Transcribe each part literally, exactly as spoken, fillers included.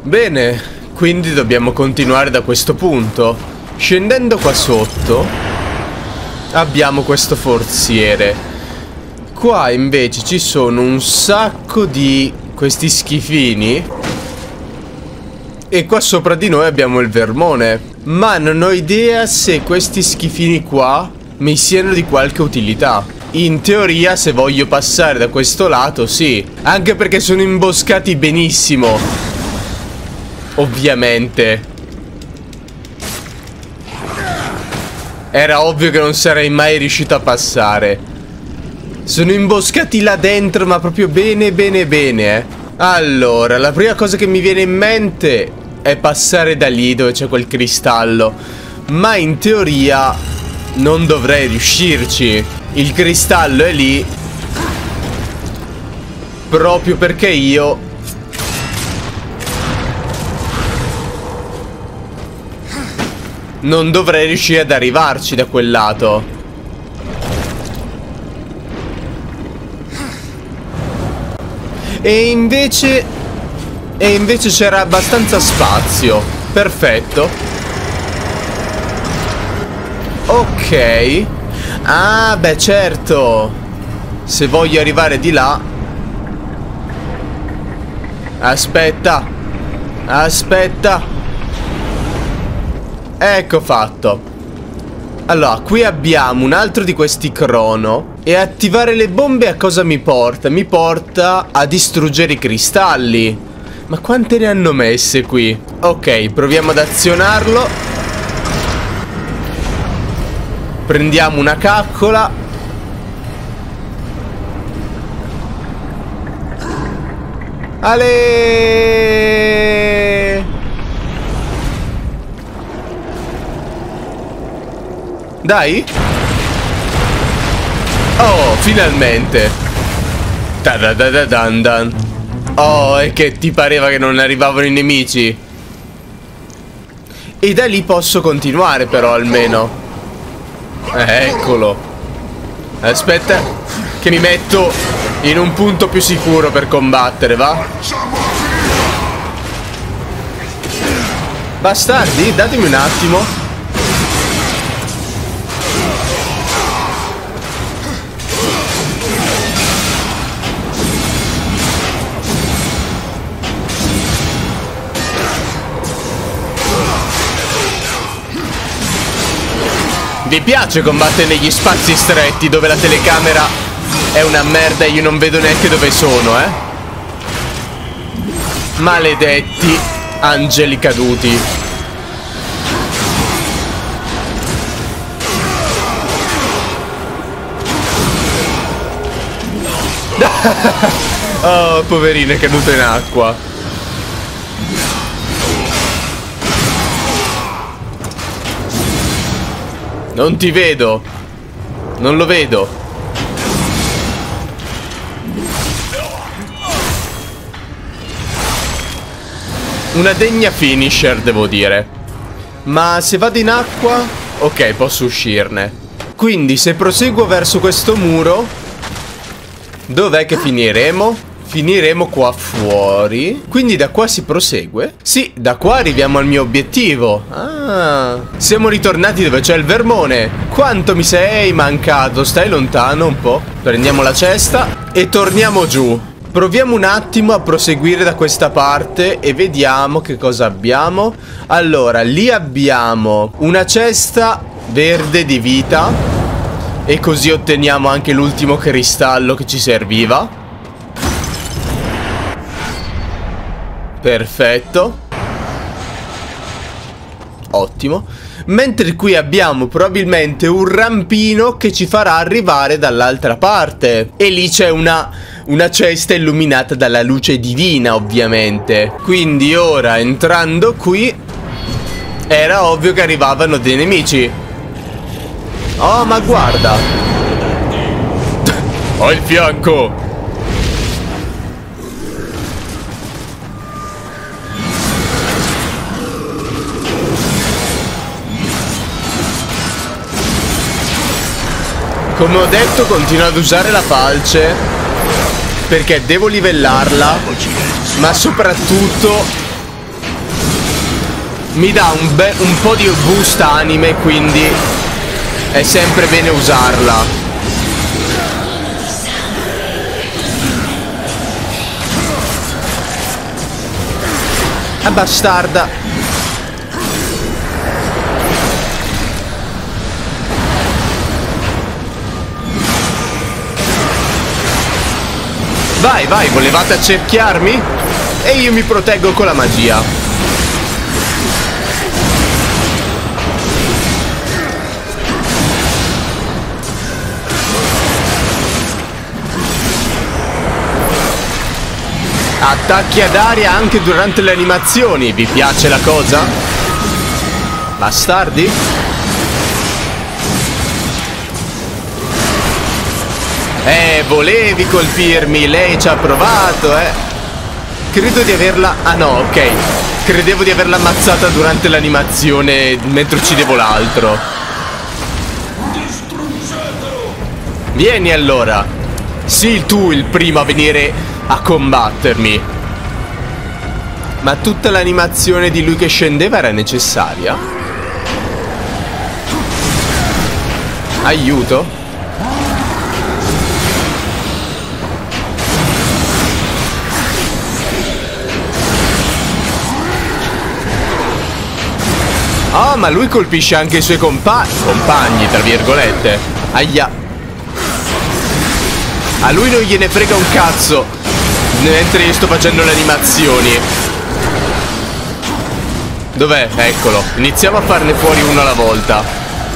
Bene, quindi dobbiamo continuare da questo punto. Scendendo qua sotto abbiamo questo forziere. Qua invece ci sono un sacco di questi schifini. E qua sopra di noi abbiamo il vermone. Ma non ho idea se questi schifini qua mi siano di qualche utilità. In teoria, se voglio passare da questo lato, sì. Anche perché sono imboscati benissimo. Ovviamente. Era ovvio che non sarei mai riuscito a passare. Sono imboscati là dentro, ma proprio bene bene bene, eh. Allora, la prima cosa che mi viene in mente è passare da lì dove c'è quel cristallo. Ma in teoria non dovrei riuscirci. Il cristallo è lì proprio perché io non dovrei riuscire ad arrivarci da quel lato. E invece E invece c'era abbastanza spazio. Perfetto. Ok. Ah, beh, certo. Se voglio arrivare di là. Aspetta. Aspetta. Ecco fatto. Allora, qui abbiamo un altro di questi crono. E attivare le bombe a cosa mi porta? Mi porta a distruggere i cristalli. Ma quante ne hanno messe qui? Ok, proviamo ad azionarlo. Prendiamo una caccola. Ale! Dai. Oh, finalmente. Ta-da-da-da-dan-dan. Oh, e che ti pareva che non arrivavano i nemici? E da lì posso continuare però almeno. Eh, eccolo. Aspetta che mi metto in un punto più sicuro per combattere, va? Bastardi, datemi un attimo. Vi piace combattere negli spazi stretti dove la telecamera è una merda e io non vedo neanche dove sono, eh? Maledetti angeli caduti. Oh, poverino, è caduto in acqua. Non ti vedo. Non lo vedo. Una degna finisher, devo dire. Ma se vado in acqua, ok, posso uscirne. Quindi se proseguo verso questo muro, dov'è che finiremo? Finiremo qua fuori. Quindi da qua si prosegue? Sì, da qua arriviamo al mio obiettivo. Ah, siamo ritornati dove c'è il vermone. Quanto mi sei mancato. Stai lontano un po'. Prendiamo la cesta e torniamo giù. Proviamo un attimo a proseguire da questa parte e vediamo che cosa abbiamo. Allora, lì abbiamo una cesta verde di vita. E così otteniamo anche l'ultimo cristallo che ci serviva. Perfetto. Ottimo. Mentre qui abbiamo probabilmente un rampino che ci farà arrivare dall'altra parte. E lì c'è una, una cesta illuminata dalla luce divina, ovviamente. Quindi ora, entrando qui, era ovvio che arrivavano dei nemici. Oh, ma guarda. Ho il fianco. Come ho detto, continuo ad usare la falce perché devo livellarla, ma soprattutto mi dà un, be un po' di boost anime, quindi è sempre bene usarla. Ah, bastarda. Vai, vai, volevate accerchiarmi? E io mi proteggo con la magia. Attacchi ad aria anche durante le animazioni. Vi piace la cosa? Bastardi? Eh, volevi colpirmi, lei ci ha provato, eh. Credo di averla... Ah no, ok. Credevo di averla ammazzata durante l'animazione mentre uccidevo l'altro. Vieni allora. Sii tu il primo a venire a combattermi. Ma tutta l'animazione di lui che scendeva era necessaria? Aiuto? Oh, ma lui colpisce anche i suoi compa compagni, tra virgolette. Aia. A lui non gliene frega un cazzo mentre io sto facendo le animazioni. Dov'è? Eccolo. Iniziamo a farne fuori uno alla volta.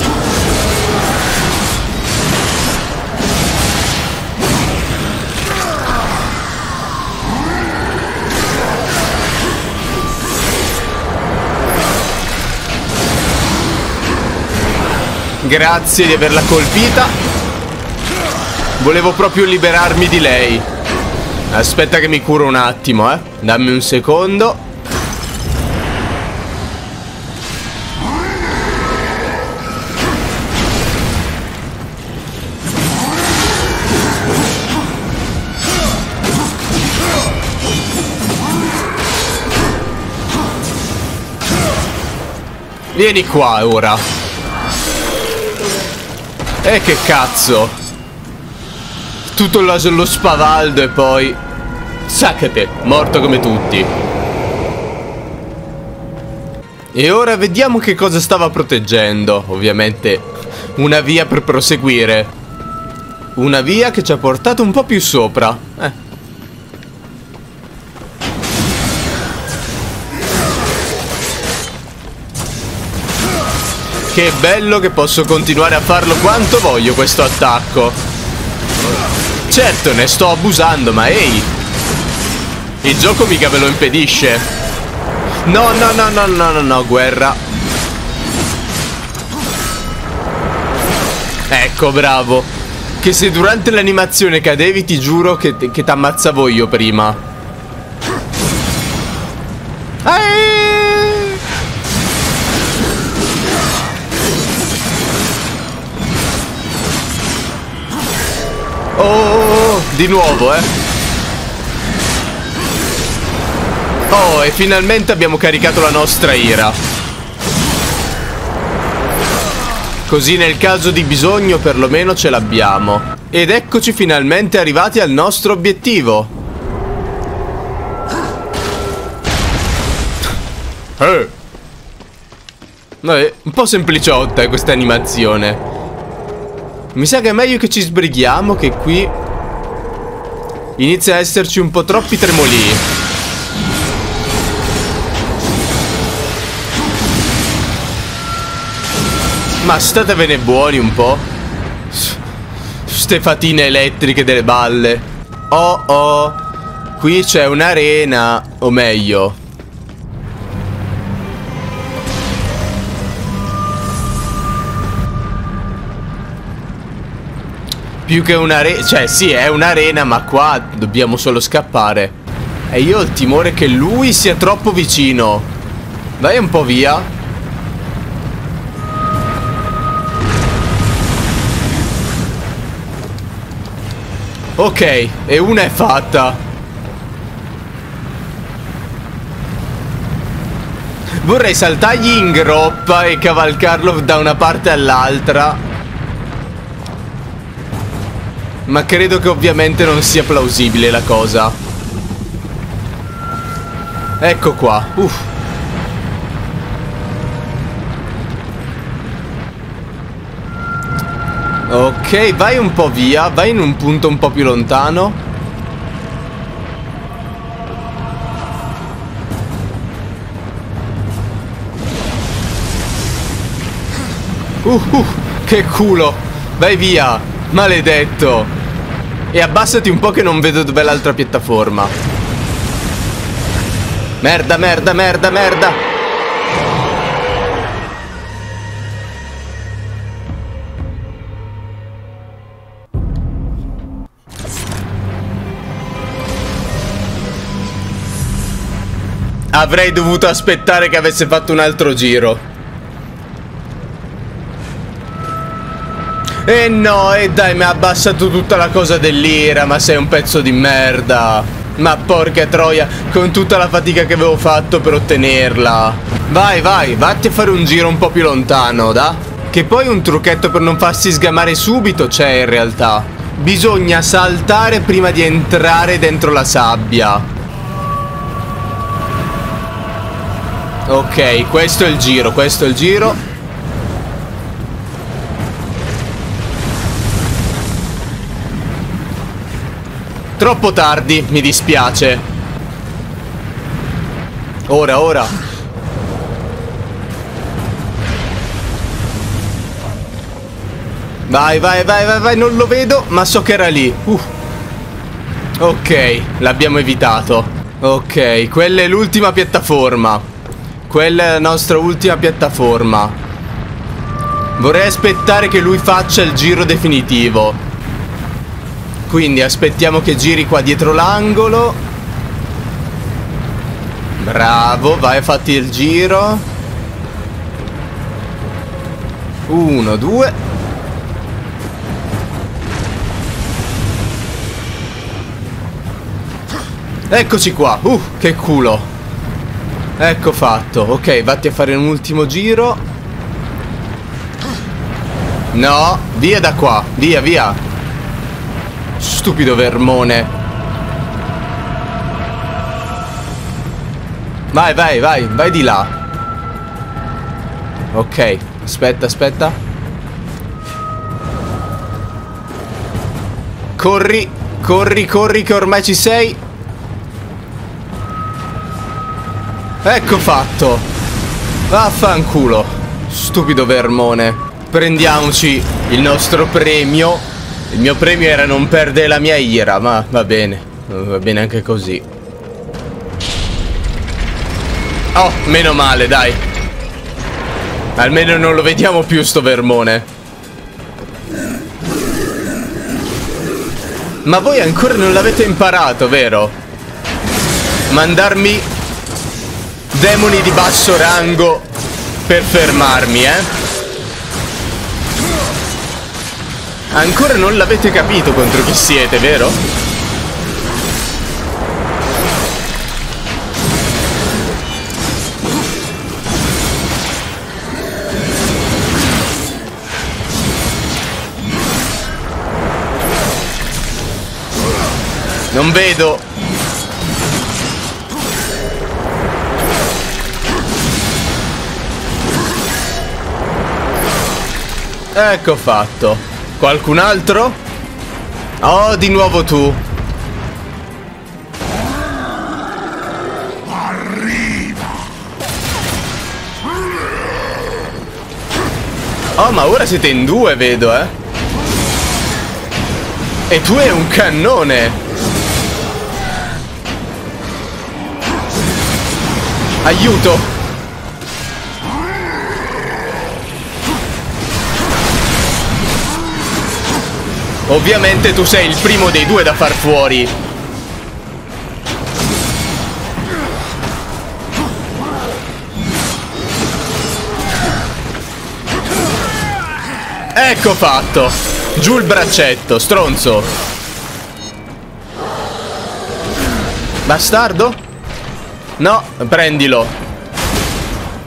Grazie di averla colpita. Volevo proprio liberarmi di lei. Aspetta che mi curo un attimo, eh. Dammi un secondo. Vieni qua ora. Eh, che cazzo. Tutto lo, lo spavaldo e poi saccate, morto come tutti. E ora vediamo che cosa stava proteggendo. Ovviamente una via per proseguire. Una via che ci ha portato un po' più sopra. Eh Che bello che posso continuare a farlo quanto voglio questo attacco. Certo, ne sto abusando, ma ehi, il gioco mica ve lo impedisce. No, no, no, no, no, no, no, guerra. Ecco, bravo. Che se durante l'animazione cadevi, ti giuro che, che t'ammazzavo io prima. Eeeh! Oh, oh, oh, di nuovo, eh. Oh, e finalmente abbiamo caricato la nostra ira. Così nel caso di bisogno perlomeno ce l'abbiamo. Ed eccoci finalmente arrivati al nostro obiettivo. Eh. Vabbè, un po' sempliciotta questa animazione. Mi sa che è meglio che ci sbrighiamo, che qui inizia a esserci un po' troppi tremolii. Ma statevene buoni un po'. Ste fatine elettriche delle balle. Oh oh, qui c'è un'arena, o meglio, più che un'arena, cioè sì, è un'arena, ma qua dobbiamo solo scappare. E io ho il timore che lui sia troppo vicino. Vai un po' via. Ok, e una è fatta. Vorrei saltargli in groppa e cavalcarlo da una parte all'altra, ma credo che ovviamente non sia plausibile la cosa. Ecco qua. Uff. Ok, vai un po' via. Vai in un punto un po' più lontano. Uh, uh, che culo. Vai via, maledetto. E abbassati un po' che non vedo dov'è l'altra piattaforma. Merda, merda, merda, merda. Avrei dovuto aspettare che avesse fatto un altro giro. E no, e dai, mi ha abbassato tutta la cosa dell'ira. Ma sei un pezzo di merda. Ma porca troia, con tutta la fatica che avevo fatto per ottenerla. Vai, vai, vatti a fare un giro un po' più lontano, da. Che poi un trucchetto per non farsi sgamare subito c'è in realtà. Bisogna saltare prima di entrare dentro la sabbia. Ok, questo è il giro, questo è il giro. Troppo tardi, mi dispiace. Ora, ora. Vai, vai, vai, vai, vai, non lo vedo, ma so che era lì. Uh. Ok, l'abbiamo evitato. Ok, quella è l'ultima piattaforma. Quella è la nostra ultima piattaforma. Vorrei aspettare che lui faccia il giro definitivo. Quindi aspettiamo che giri qua dietro l'angolo. Bravo, vai, fatti il giro. Uno, due. Eccoci qua. Uh, che culo. Ecco fatto. Ok, vatti a fare un ultimo giro. No, via da qua. Via, via. Stupido vermone. Vai, vai, vai. Vai di là. Ok, aspetta, aspetta. Corri, corri, corri che ormai ci sei. Ecco fatto. Vaffanculo. Stupido vermone. Prendiamoci il nostro premio. Il mio premio era non perdere la mia ira, ma va bene. Va bene anche così. Oh, meno male, dai. Almeno non lo vediamo più sto vermone. Ma voi ancora non l'avete imparato, vero? Mandarmi demoni di basso rango per fermarmi, eh? Ancora non l'avete capito contro chi siete, vero? Non vedo. Ecco fatto. Qualcun altro? Oh, di nuovo tu. Arriva. Oh, ma ora siete in due, vedo, eh. E tu è un cannone. Aiuto. Ovviamente tu sei il primo dei due da far fuori. Ecco fatto. Giù il braccetto, stronzo. Bastardo? No, prendilo.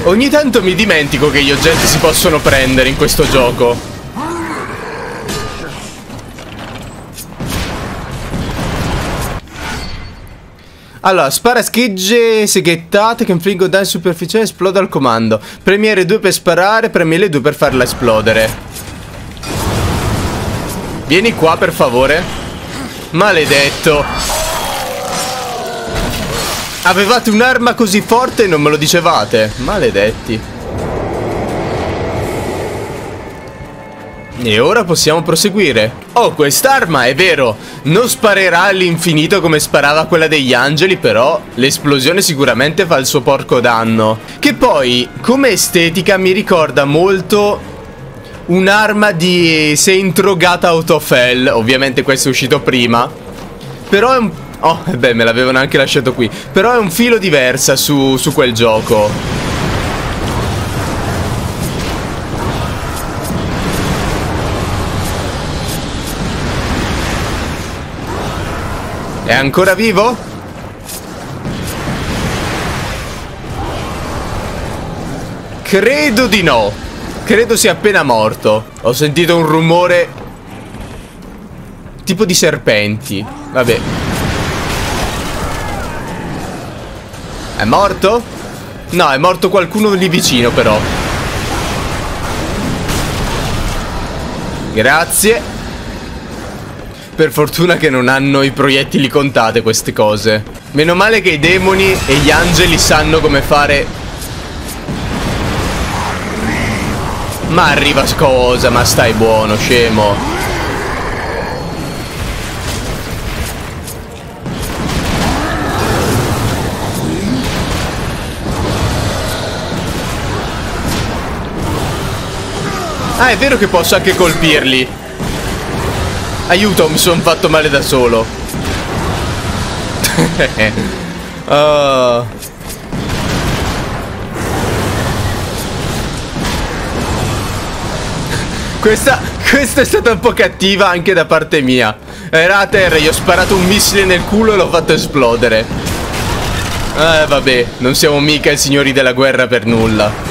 Ogni tanto mi dimentico che gli oggetti si possono prendere in questo gioco. Allora, spara schegge seghettate che infliggono danni superficiali e esplode al comando. Premi R due per sparare, premi L due per farla esplodere. Vieni qua, per favore. Maledetto. Avevate un'arma così forte e non me lo dicevate. Maledetti. E ora possiamo proseguire. Oh, quest'arma, è vero, non sparerà all'infinito come sparava quella degli angeli, però l'esplosione sicuramente fa il suo porco danno. Che poi, come estetica, mi ricorda molto un'arma di Saint Rogata Autofell. Ovviamente questo è uscito prima. Però è un... Oh, beh, me l'avevano anche lasciato qui. Però è un filo diversa su, su quel gioco. È ancora vivo? Credo di no. Credo sia appena morto. Ho sentito un rumore tipo di serpenti. Vabbè. È morto? No, è morto qualcuno lì vicino però. Grazie. Per fortuna che non hanno i proiettili contate queste cose. Meno male che i demoni e gli angeli sanno come fare. Ma arriva cosa? Ma stai buono, scemo. Ah, è vero che posso anche colpirli. Aiuto, mi sono fatto male da solo. uh. Questa, questa è stata un po' cattiva anche da parte mia. Era a terra, gli ho sparato un missile nel culo e l'ho fatto esplodere. Eh vabbè, non siamo mica i signori della guerra per nulla.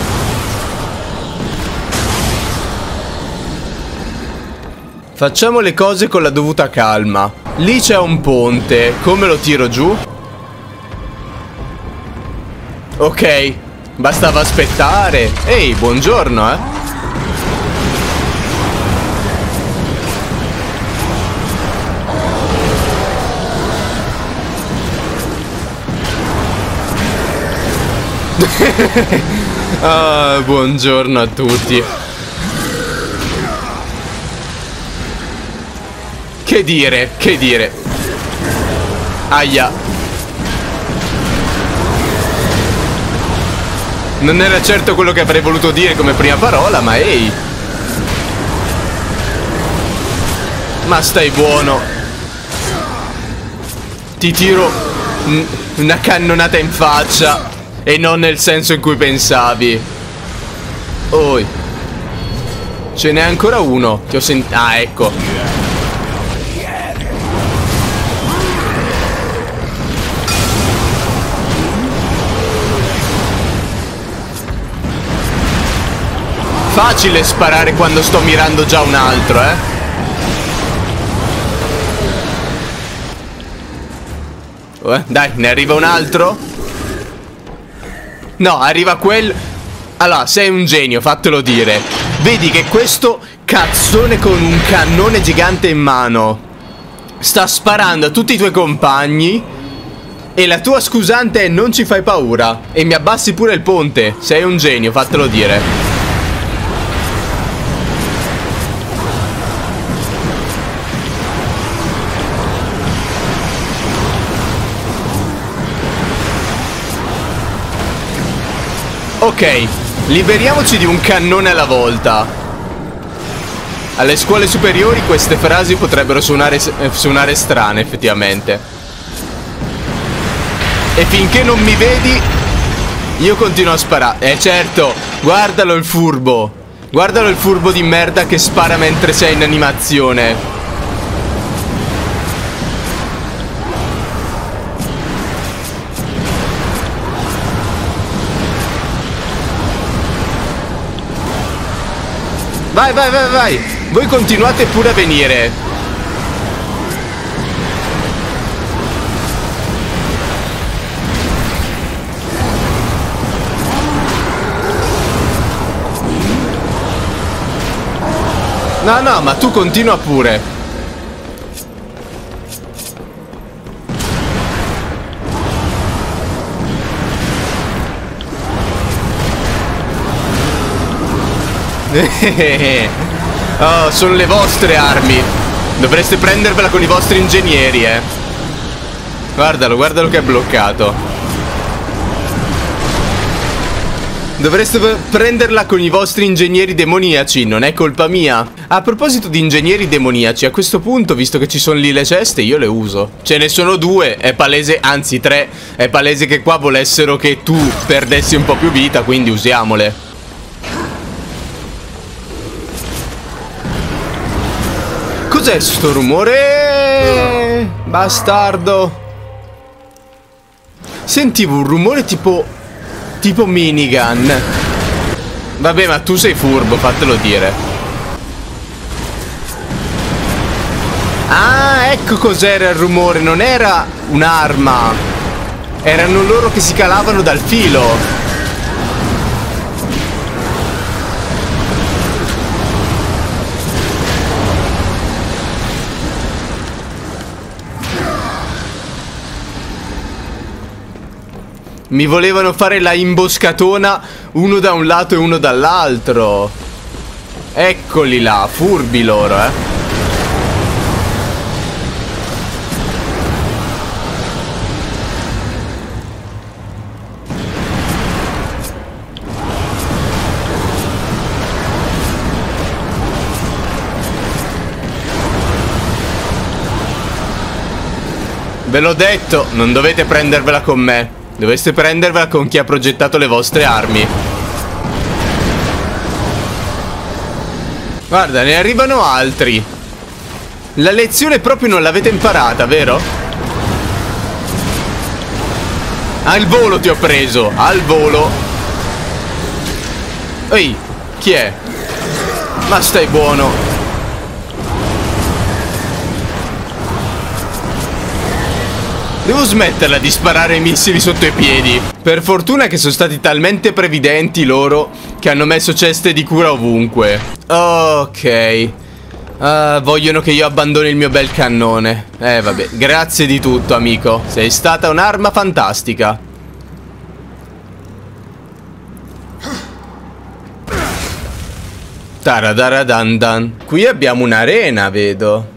Facciamo le cose con la dovuta calma. Lì c'è un ponte. Come lo tiro giù? Ok, bastava aspettare. Ehi, buongiorno, eh. Ah, buongiorno a tutti. Che dire, che dire. Aia. Non era certo quello che avrei voluto dire come prima parola, ma ehi. Ma stai buono. Ti tiro una cannonata in faccia. E non nel senso in cui pensavi. Oi. Ce n'è ancora uno. Ti ho sentito. Ah, ecco. Facile sparare quando sto mirando già un altro, eh. Oh, dai, ne arriva un altro? No, arriva quel... Allora, sei un genio, fatelo dire. Vedi che questo cazzone con un cannone gigante in mano sta sparando a tutti i tuoi compagni e la tua scusante è non ci fai paura e mi abbassi pure il ponte. Sei un genio, fatelo dire. Ok, liberiamoci di un cannone alla volta. Alle scuole superiori queste frasi potrebbero suonare, eh, suonare strane, effettivamente. E finché non mi vedi, io continuo a sparare. Eh certo, guardalo il furbo. Guardalo il furbo di merda che spara mentre sei in animazione. Vai, vai, vai, vai. Voi continuate pure a venire. No, no, ma tu continua pure. Oh, sono le vostre armi. Dovreste prendervela con i vostri ingegneri, eh. Guardalo, guardalo che è bloccato. Dovreste prenderla con i vostri ingegneri demoniaci. Non è colpa mia. A proposito di ingegneri demoniaci, a questo punto, visto che ci sono lì le ceste, io le uso. Ce ne sono due, è palese, anzi tre. È palese che qua volessero che tu perdessi un po' più vita, quindi usiamole. Cos'è sto rumore? Bastardo. Sentivo un rumore tipo Tipo minigun. Vabbè, ma tu sei furbo, fatelo dire. Ah, ecco cos'era il rumore. Non era un'arma. Erano loro che si calavano dal filo. Mi volevano fare la imboscatona, uno da un lato e uno dall'altro. Eccoli là, furbi loro, eh. Ve l'ho detto, non dovete prendervela con me. Dovreste prendervela con chi ha progettato le vostre armi. Guarda, ne arrivano altri. La lezione proprio non l'avete imparata, vero? Al volo ti ho preso, al volo. Ehi, chi è? Ma stai buono. Devo smetterla di sparare i missili sotto i piedi. Per fortuna che sono stati talmente previdenti loro che hanno messo ceste di cura ovunque. Ok. uh, Vogliono che io abbandoni il mio bel cannone. Eh vabbè, grazie di tutto amico. Sei stata un'arma fantastica. Taradaradandan. Qui abbiamo un'arena, vedo.